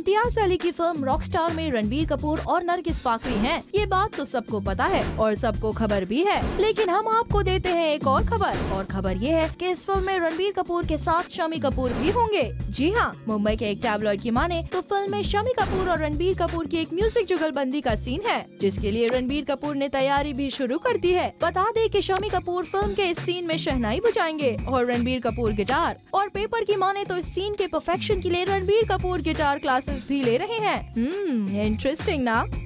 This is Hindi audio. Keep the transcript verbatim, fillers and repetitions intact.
इम्तियाज अली की फिल्म रॉकस्टार में रणबीर कपूर और नरगिस फाकरी हैं। ये बात तो सबको पता है और सबको खबर भी है, लेकिन हम आपको देते हैं एक और खबर। और खबर ये है कि इस फिल्म में रणबीर कपूर के साथ शम्मी कपूर भी होंगे। जी हाँ, मुंबई के एक टैबलॉइड की माने तो फिल्म में शम्मी कपूर और रणबीर कपूर की एक म्यूजिक जुगलबंदी का सीन है, जिसके लिए रणबीर कपूर ने तैयारी भी शुरू कर दी है। बता दे कि शम्मी कपूर फिल्म के इस सीन में शहनाई बजाएंगे और रणबीर कपूर गिटार। और पेपर की माने तो इस सीन के परफेक्शन के लिए रणबीर कपूर गिटार क्लासेस भी ले रहे हैं। हम्म, इंटरेस्टिंग ना।